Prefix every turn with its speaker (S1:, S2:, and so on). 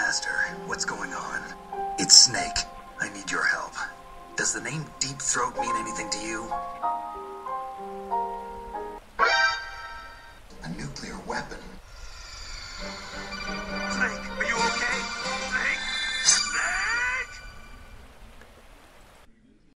S1: Master, what's going on? It's Snake. I need your help. Does the name Deep Throat mean anything to you? A nuclear weapon.